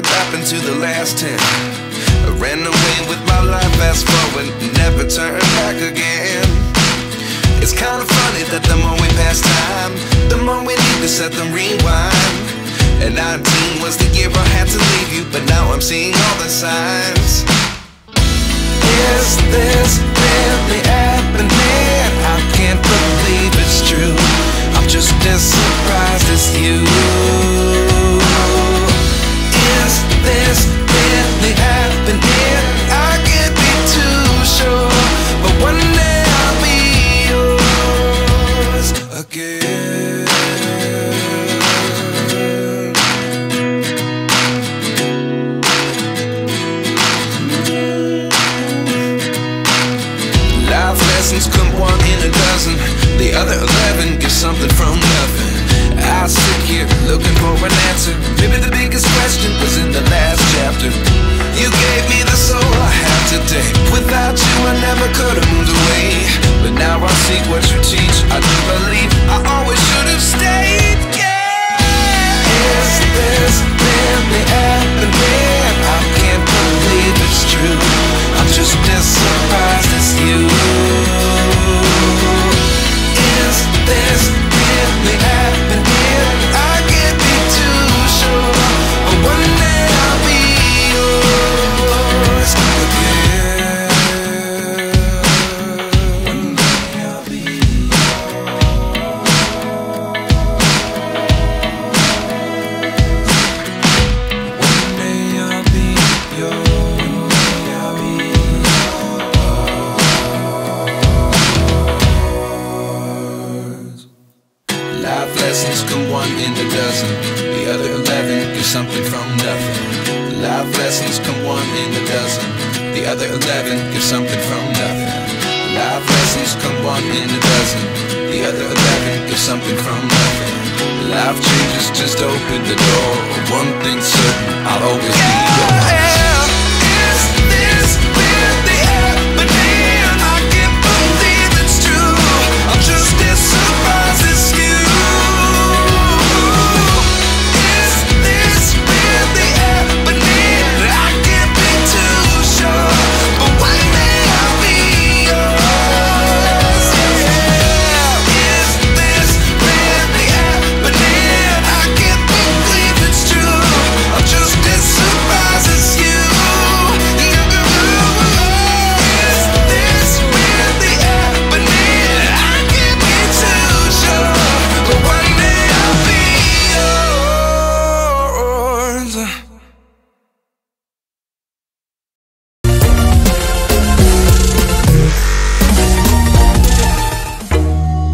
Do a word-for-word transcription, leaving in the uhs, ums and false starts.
what happened to the last ten. I ran away with my life, fast forward, never turn back again. It's kind of funny that the more we pass time, the more we need to set them rewind. And nineteen was the year I had to leave you, but now I'm seeing all the signs. Is this really happening? I can't believe it's true. I'm just as surprised as you. Is this really happening? I can't be too sure, but one day I'll be yours again. Life lessons come one in a dozen. The other eleven get something from nothing. I sit here looking for an answer. Maybe the biggest question was in the last chapter. You gave me the soul I have today. Without you I never could have moved away. But now I see what you teach. I do believe I always should have stayed. Yeah. Is this really happening? I can't believe it's true. I'm just as surprised as you. Is this really happening? I can't be too sure, but one day I'll be yours again. One day I'll be yours. One day I'll be yours. I'll be yours. Life lessons come one in a dozen. The other eleven get something from nothing. Life lessons come one in a dozen. The other eleven get something from nothing. Life lessons come one in a dozen. The other eleven get something from nothing. Life changes just open the door. One thing's certain, I'll always be